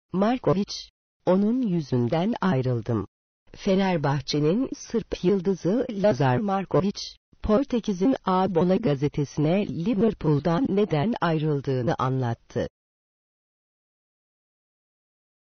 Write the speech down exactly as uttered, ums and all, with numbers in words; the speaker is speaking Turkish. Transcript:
Markovic, onun yüzünden ayrıldım. Fenerbahçe'nin Sırp yıldızı Lazar Markovic, Portekiz'in A Bola gazetesine Liverpool'dan neden ayrıldığını anlattı.